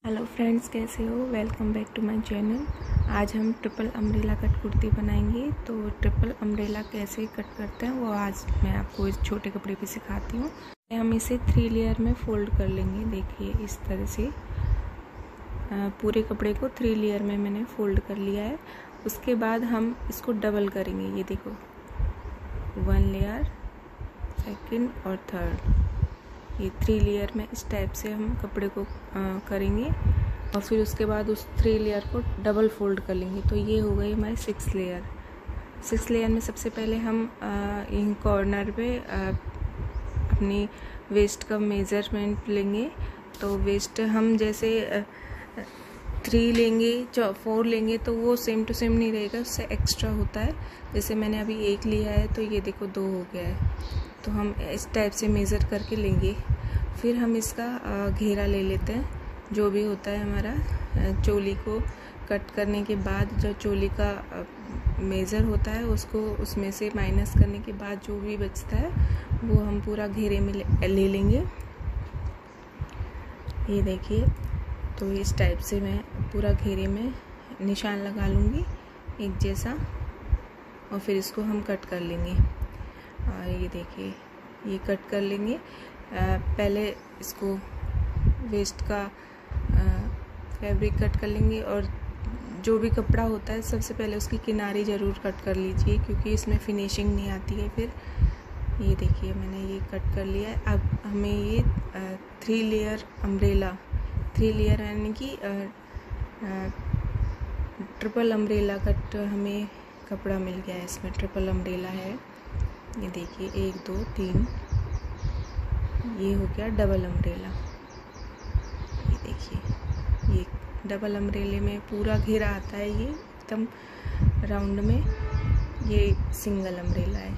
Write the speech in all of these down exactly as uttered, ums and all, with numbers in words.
Hello friends, कैसे हो। Welcome back to my channel. आज हम ट्रिपल अम्ब्रेला कट कुर्ती बनाएंगे। तो ट्रिपल अम्ब्रेला कैसे कट करते हैं वो आज मैं आपको इस छोटे कपड़े पे सिखाती हूँ। हम इसे थ्री लेयर में फोल्ड कर लेंगे। देखिए इस तरह से पूरे कपड़े को थ्री लेयर में मैंने फोल्ड कर लिया है। उसके बाद हम इसको डबल करेंगे। ये देखो, वन लेयर, सेकेंड और थर्ड, ये थ्री लेयर में इस टाइप से हम कपड़े को आ, करेंगे और फिर उसके बाद उस थ्री लेयर को डबल फोल्ड कर लेंगे। तो ये हो गई हमारी सिक्स लेयर। सिक्स लेयर में सबसे पहले हम इन कॉर्नर पे आ, अपनी वेस्ट का मेज़रमेंट लेंगे। तो वेस्ट हम जैसे थ्री लेंगे, फोर लेंगे तो वो सेम टू सेम नहीं रहेगा, उससे एक्स्ट्रा होता है। जैसे मैंने अभी एक लिया है तो ये देखो दो हो गया है। तो हम इस टाइप से मेज़र करके लेंगे। फिर हम इसका घेरा ले लेते हैं, जो भी होता है हमारा चोली को कट करने के बाद जो चोली का मेज़र होता है उसको उसमें से माइनस करने के बाद जो भी बचता है वो हम पूरा घेरे में ले, ले लेंगे। ये देखिए, तो इस टाइप से मैं पूरा घेरे में निशान लगा लूँगी एक जैसा, और फिर इसको हम कट कर लेंगे। और ये देखिए, ये कट कर लेंगे। आ, पहले इसको वेस्ट का फैब्रिक कट कर लेंगे, और जो भी कपड़ा होता है सबसे पहले उसकी किनारी ज़रूर कट कर लीजिए, क्योंकि इसमें फिनिशिंग नहीं आती है फिर। ये देखिए, मैंने ये कट कर लिया है। अब हमें ये three layer umbrella, three layer यानी कि ट्रिपल अम्ब्रेला कट हमें कपड़ा मिल गया है। इसमें ट्रिपल अम्ब्रेला है। ये देखिए, एक दो तीन, ये हो गया डबल अम्ब्रेला। ये देखिए, ये डबल अम्ब्रेले में पूरा घेरा आता है, ये एकदम राउंड में। ये सिंगल अम्ब्रेला है,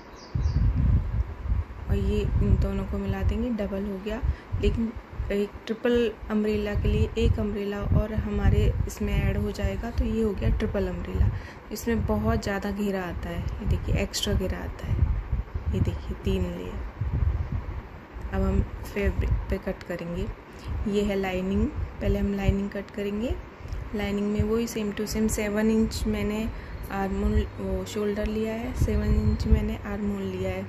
और ये इन दोनों को मिला देंगे, डबल हो गया। लेकिन एक ट्रिपल अम्ब्रेला के लिए एक अम्ब्रेला और हमारे इसमें ऐड हो जाएगा, तो ये हो गया ट्रिपल अम्ब्रेला। इसमें बहुत ज़्यादा घेरा आता है। ये देखिए, एक्स्ट्रा घेरा आता है। ये देखिए, तीन लेयर। अब हम फैब्रिक पे कट करेंगे। ये है लाइनिंग। पहले हम लाइनिंग कट करेंगे। लाइनिंग में वही same to same seven inch मैंने आर्म होल वो शोल्डर लिया है, सेवन इंच मैंने आर्म होल लिया है।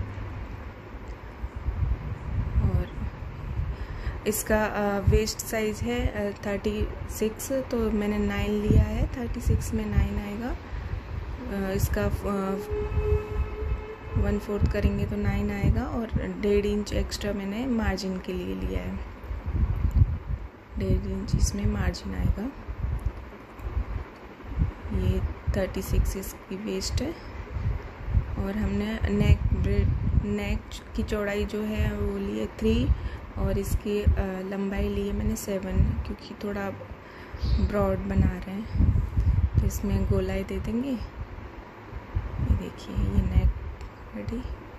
और इसका वेस्ट साइज है थर्टी सिक्स, तो मैंने नाइन लिया है। थर्टी सिक्स में नाइन आएगा। आ, इसका वन फोर्थ करेंगे तो नाइन आएगा, और डेढ़ इंच एक्स्ट्रा मैंने मार्जिन के लिए लिया है। डेढ़ इंच इसमें मार्जिन आएगा। ये थर्टी सिक्स इसकी वेस्ट है। और हमने नेक ब्रेड नेक की चौड़ाई जो है वो लिए थ्री, और इसकी लंबाई लिए मैंने सेवन, क्योंकि थोड़ा ब्रॉड बना रहे हैं तो इसमें गोलाई दे देंगे। ये देखिए, ये नेक रेडी।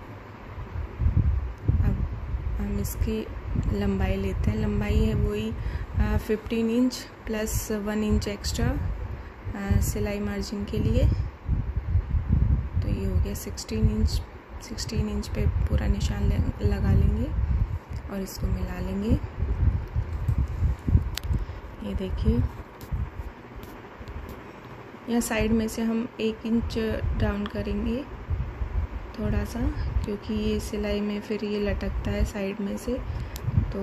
अब हम इसकी लंबाई लेते हैं। लंबाई है वही fifteen inch plus one inch extra सिलाई मार्जिन के लिए। तो ये हो गया सिक्सटीन इंच। सिक्सटीन इंच पे पूरा निशान लगा लेंगे और इसको मिला लेंगे। ये देखिए, यहाँ साइड में से हम एक इंच डाउन करेंगे थोड़ा सा, क्योंकि ये सिलाई में फिर ये लटकता है साइड में से, तो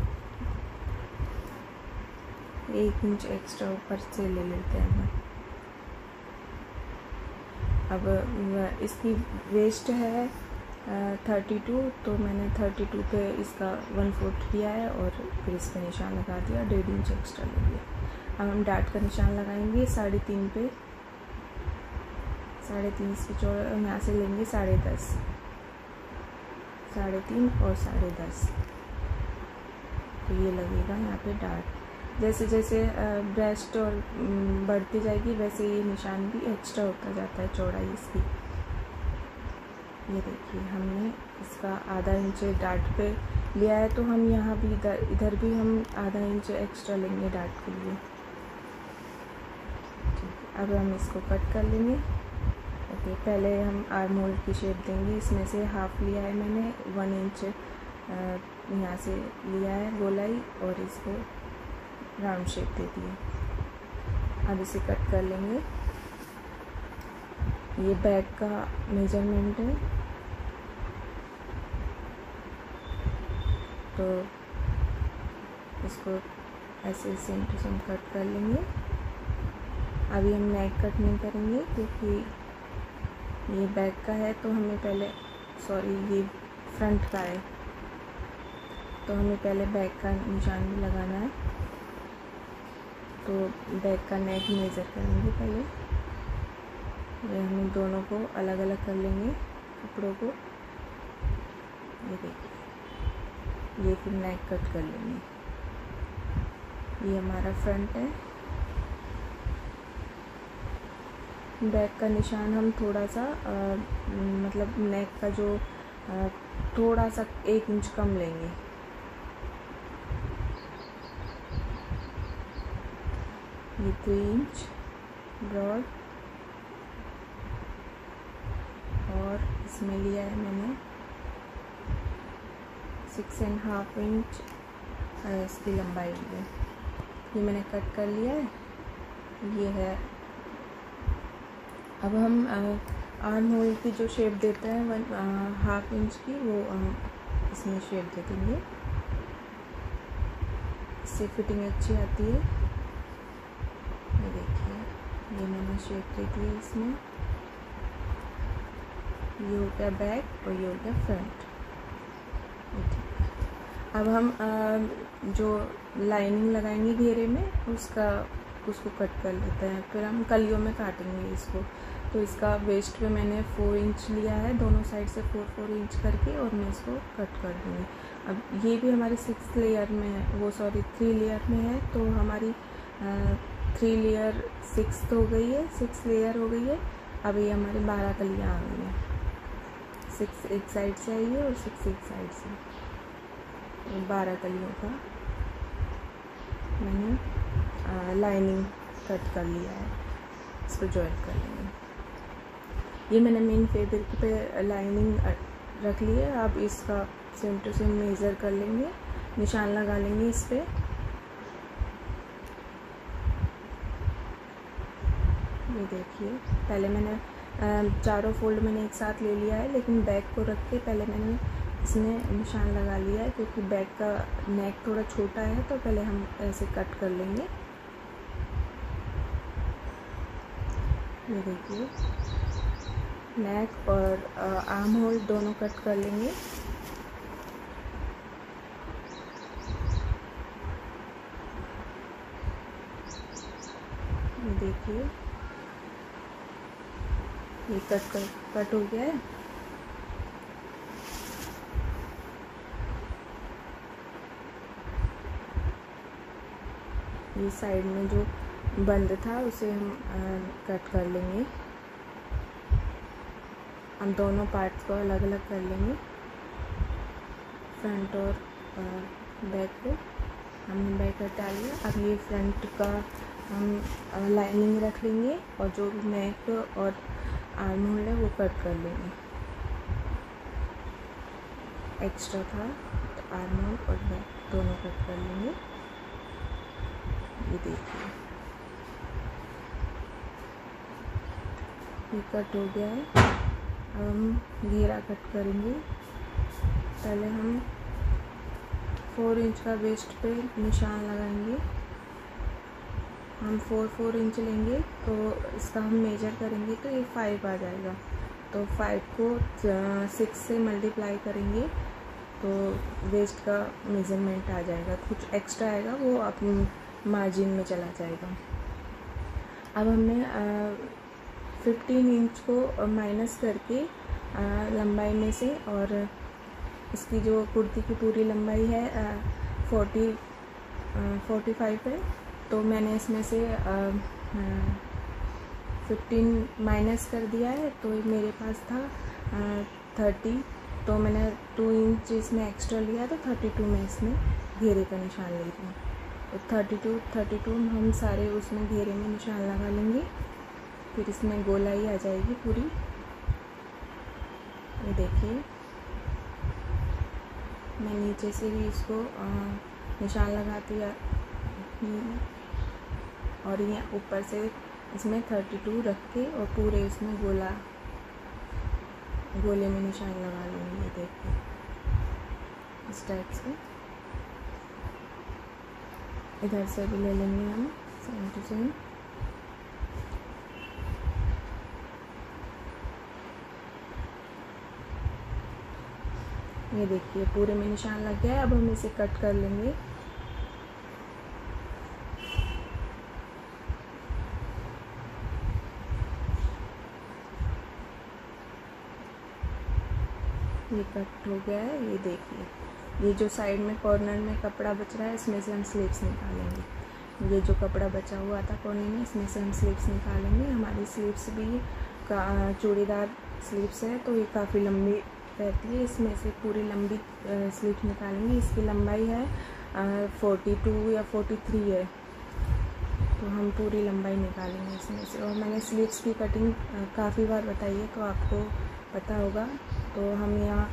एक इंच एक्स्ट्रा ऊपर से ले लेते हैं हम। अब इसकी वेस्ट है थर्टी टू, तो मैंने थर्टी टू पे इसका वन फोर्थ किया है और फिर इस पर निशान लगा दिया, डेढ़ इंच एक्स्ट्रा ले लिया। अब हम डाट का निशान लगाएंगे साढ़े तीन पे। साढ़े तीन से चौड़ा यहाँ से लेंगे साढ़े दस, साढ़े तीन और साढ़े दस, तो ये लगेगा यहाँ पे डाट। जैसे जैसे ब्रेस्ट और बढ़ती जाएगी वैसे ये निशान भी एक्स्ट्रा होता जाता है, चौड़ाई इसकी। ये देखिए, हमने इसका आधा इंच डाट पे लिया है, तो हम यहाँ भी इधर इधर भी हम आधा इंच एक्स्ट्रा लेंगे डाट के लिए। ठीक, अब हम इसको कट कर लेंगे। ओके, पहले हम आर्म होल की शेप देंगे। इसमें से हाफ लिया है मैंने, वन इंच यहाँ से लिया है गोलाई, और इसको राउंड शेप दे दी है। अब इसे कट कर लेंगे। ये बैक का मेजरमेंट है, तो इसको ऐसे सेम टू सेम कट कर लेंगे। अभी हम नेक कट नहीं करेंगे क्योंकि ये बैक का है, तो हमें पहले सॉरी ये फ्रंट का है, तो हमें पहले बैक का निशान भी लगाना है। तो बैक का नेक मेज़र करेंगे पहले। ये हम दोनों को अलग अलग कर लेंगे कपड़ों को। ये देखिए, ये फिर नेक कट कर लेंगे। ये हमारा फ्रंट है। बैक का निशान हम थोड़ा सा आ, मतलब नेक का जो आ, थोड़ा सा एक इंच कम लेंगे। ये थ्री इंच ब्रॉड और इसमें लिया है मैंने सिक्स एंड हाफ इंच इसकी लंबाई ली है। ये मैंने कट कर लिया है। ये है। अब हम आर्म होल की जो शेप देते हैं वन हाफ इंच की, वो हम इसमें शेप दे देंगे। इससे फिटिंग अच्छी आती है। ये देखिए, ये मैंने शेप दे दी है इसमें। ये हो गया बैक और ये हो गया फ्रंट। ठीक है। अब हम आ, जो लाइनिंग लगाएंगे घेरे में, उसका उसको कट कर लेते हैं। फिर हम कलियों में काटेंगे इसको। तो इसका वेस्ट पे मैंने फोर इंच लिया है, दोनों साइड से फोर फोर इंच करके, और मैं इसको कट कर दूँगी। अब ये भी हमारी सिक्स लेयर में है, वो सॉरी थ्री लेयर में है, तो हमारी थ्री लेयर सिक्स हो गई है, सिक्स लेयर हो गई है। अब ये हमारी बारह कलियाँ आ गई हैं। सिक्स एक साइड से आई है और सिक्स एक साइड से। बारह कलियों का मैंने आ, लाइनिंग कट कर लिया है। इसको जॉइंट कर लेंगे। ये मैंने मेन फैब्रिक पे लाइनिंग रख ली है। अब इसका सेम टू सेम मेज़र कर लेंगे, निशान लगा लेंगे इस पर। ये देखिए, पहले मैंने चारों फोल्ड मैंने एक साथ ले लिया है, लेकिन बैक को रख के पहले मैंने इसमें निशान लगा लिया है, क्योंकि बैक का नेक थोड़ा छोटा है, तो पहले हम ऐसे कट कर लेंगे। ये देखिए, नेक और आर्म होल दोनों कट कर लेंगे। ये देखिए, ये कट कर कट हो गया है। ये साइड में जो बंद था उसे हम आ, कट कर लेंगे। हम दोनों पार्ट्स को अलग अलग कर लेंगे, फ्रंट और बैक को। हमने बैक हटा लिया। अब ये फ्रंट का हम लाइनिंग रख लेंगे, और जो भी नेक और आर्म होल है वो कट कर लेंगे। एक्स्ट्रा था तो आर्म होल और बैक दोनों कट कर लेंगे। ये देखिए, ये कट हो गया है। अब हम घेरा कट करेंगे। पहले हम फोर इंच का वेस्ट पे निशान लगाएंगे। हम फोर फोर इंच लेंगे, तो इसका हम मेजर करेंगे तो ये फाइव आ जाएगा। तो फाइव को सिक्स से मल्टीप्लाई करेंगे तो वेस्ट का मेजरमेंट आ जाएगा। कुछ एक्स्ट्रा आएगा वो अपनी मार्जिन में चला जाएगा। अब हमने फिफ्टीन इंच को माइनस करके आ, लंबाई में से, और इसकी जो कुर्ती की पूरी लंबाई है फोर्टी फोर्टी फाइव है, तो मैंने इसमें से फिफ्टीन माइनस कर दिया है। तो मेरे पास था थर्टी, तो मैंने टू इंच इसमें एक्स्ट्रा लिया, तो थर्टी टू में इसमें घेरे का निशान ले लिया। तो थर्टी टू थर्टी टू हम सारे उसमें घेरे में निशान लगा लेंगे। फिर इसमें गोलाई आ जाएगी पूरी। ये देखिए, मैं नीचे से भी इसको आ, निशान लगाती और ये ऊपर से इसमें थर्टी टू रख के और पूरे इसमें गोला गोले में निशान लगा लूँगी। ये देखिए इस टाइप से इधर से भी ले लेंगे हम सेम टू सेम। ये देखिए पूरे में निशान लग गया है। अब हम इसे कट कर लेंगे। ये कट हो गया है। ये देखिए ये जो साइड में कॉर्नर में कपड़ा बच रहा है इसमें से हम स्लीव्स निकालेंगे। ये जो कपड़ा बचा हुआ था कॉर्नर में इसमें से हम स्लीव्स निकालेंगे। हमारी स्लीव्स भी चूड़ीदार स्लीव्स है तो ये काफ़ी लंबी रहती है। इसमें से पूरी लंबी स्लीव्स निकालेंगे। इसकी लंबाई है फोर्टी टू या फोर्टी थ्री है तो हम पूरी लंबाई निकालेंगे इसमें से। और मैंने स्लीव्स की कटिंग काफ़ी बार बताई है तो आपको पता होगा। तो हम यहाँ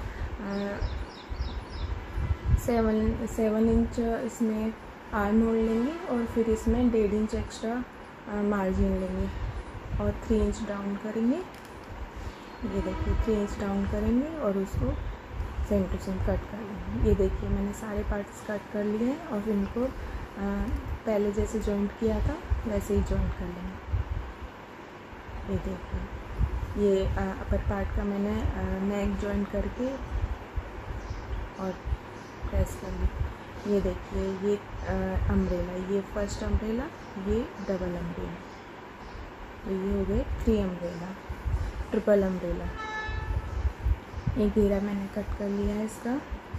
सेवन सेवन इंच इसमें आर्म होल लेंगे और फिर इसमें डेढ़ इंच एक्स्ट्रा मार्जिन लेंगे और थ्री इंच डाउन करेंगे। ये देखिए थ्री इंच डाउन करेंगे और उसको सेम टू सेम कट कर लेंगे। ये देखिए मैंने सारे पार्ट्स कट कर लिए हैं और इनको आ, पहले जैसे जॉइंट किया था वैसे ही जॉइंट कर लेंगे। ये देखिए ये अपर पार्ट का मैंने नेक जॉइंट करके और प्रेस कर ली। ये देखिए ये अम्ब्रेला, ये फर्स्ट अम्ब्रेला, ये डबल अम्ब्रेला, तो ये हो गए थ्री अम्ब्रेला, ट्रिपल अम्ब्रेला। एक घेरा मैंने कट कर लिया है इसका।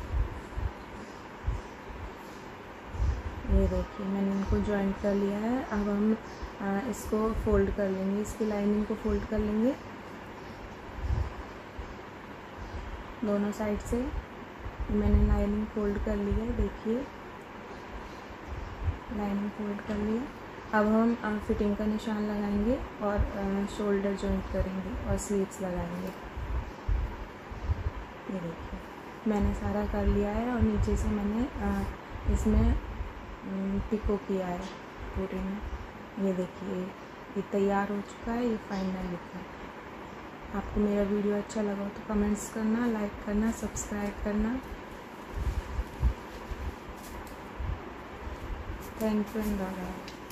ये देखिए मैंने इनको जॉइंट कर लिया है। अब हम आ, इसको फोल्ड कर लेंगे, इसकी लाइनिंग को फोल्ड कर लेंगे दोनों साइड से। मैंने लाइनिंग फोल्ड कर ली है। देखिए लाइनिंग फोल्ड कर ली है। अब हम फिटिंग का निशान लगाएंगे और शोल्डर जॉइंट करेंगे और स्लीव्स लगाएंगे। ये देखिए मैंने सारा कर लिया है और नीचे से मैंने आ, इसमें पिको किया है पूरे में। ये देखिए ये तैयार हो चुका है। ये फाइनल लुक है। आपको मेरा वीडियो अच्छा लगा हो तो कमेंट्स करना, लाइक करना, सब्सक्राइब करना। Thank you and bye bye.